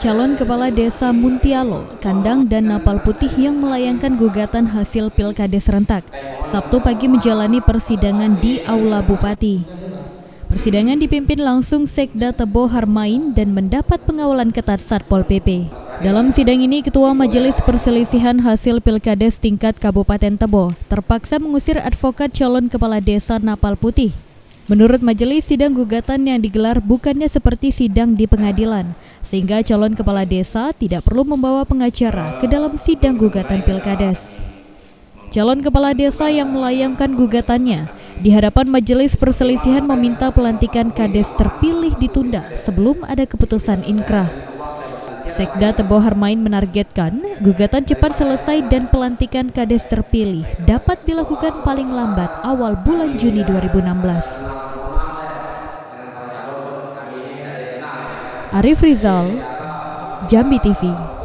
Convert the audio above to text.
calon kepala desa Muntialo, Kandang dan Napal Putih yang melayangkan gugatan hasil Pilkades serentak. Sabtu pagi menjalani persidangan di Aula Bupati. Persidangan dipimpin langsung Sekda Tebo Harmain dan mendapat pengawalan ketat Satpol PP. Dalam sidang ini, Ketua Majelis Perselisihan Hasil Pilkades tingkat Kabupaten Tebo terpaksa mengusir advokat calon kepala desa Napal Putih. Menurut majelis, sidang gugatan yang digelar bukannya seperti sidang di pengadilan, sehingga calon kepala desa tidak perlu membawa pengacara ke dalam sidang gugatan Pilkades. Calon kepala desa yang melayangkan gugatannya di hadapan majelis perselisihan meminta pelantikan kades terpilih ditunda sebelum ada keputusan inkrah. Sekda Tebo Harmain menargetkan gugatan cepat selesai dan pelantikan kades terpilih dapat dilakukan paling lambat awal bulan Juni 2016. Arif Rizal, Jambi TV.